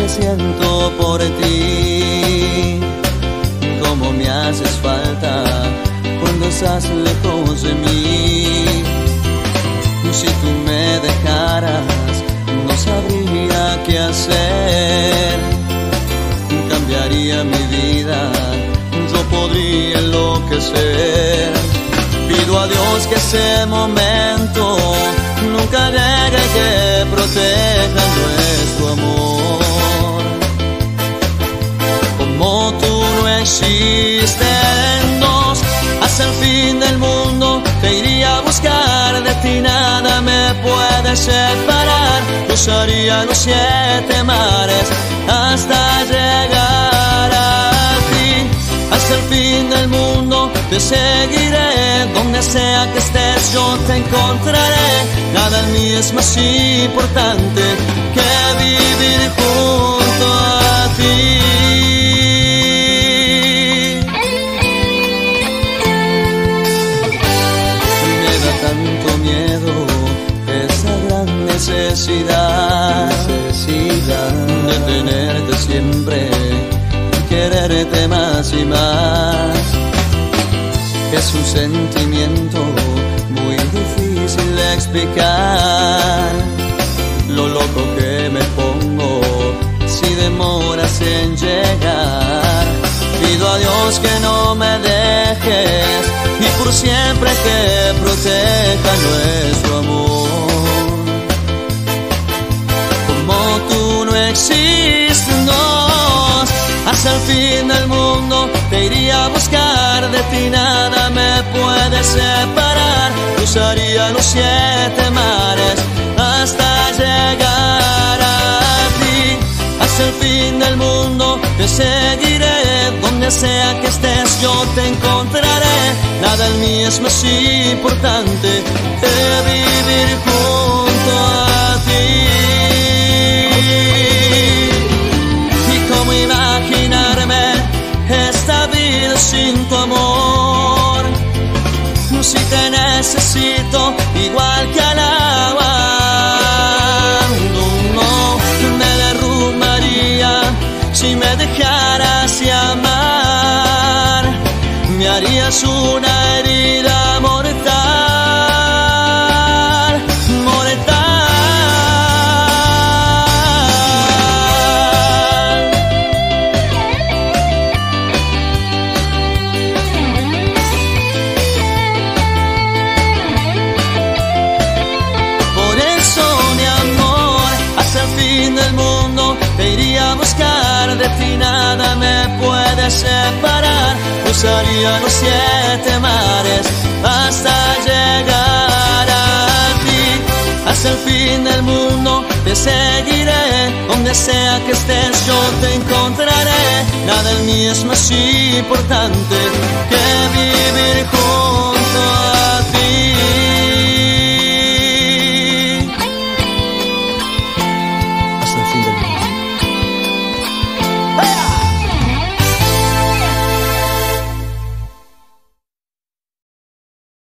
que siento por ti, cómo me haces falta cuando estás lejos de mí. Si tú me dejaras, no sabría qué hacer. Cambiaría mi vida, yo podría enloquecer. Pido a Dios que ese momento nunca llegue, que proteja nuestro amor. Como tú no existen dos, hasta el fin del mundo te iría a buscar. De ti nada me puede separar. Cruzaría los 7 mares hasta llegar a ti. Hasta el fin del mundo te seguiré, donde sea que estés yo te encontraré. Nada en mí es más importante que vivir junto a ti. Me da tanto miedo esa gran necesidad de tenerte siempre, quererte más y más. Es un sentimiento muy difícil de explicar, lo loco que me pongo si demoras en llegar. Pido a Dios que no me dejes y por siempre que proteja nuestro amor. Como tú no existen dos, hasta el fin del mundo te iría a buscar. De ti nada me puede separar. Cruzaría los 7 mares hasta llegar a ti. Hasta el fin del mundo te seguiré, donde sea que estés yo te encontraré. Nada en mí es más importante que vivir junto a ti. Imaginarme esta vida sin tu amor. Si te necesito igual que al agua, no me derrumbaría si me dejaras de amar. Me harías una herida mortal. Te iría a buscar, de ti nada me puede separar. Cruzaría los 7 mares hasta llegar a ti. Hasta el fin del mundo te seguiré, donde sea que estés yo te encontraré. Nada en mí es más importante que vivir juntos.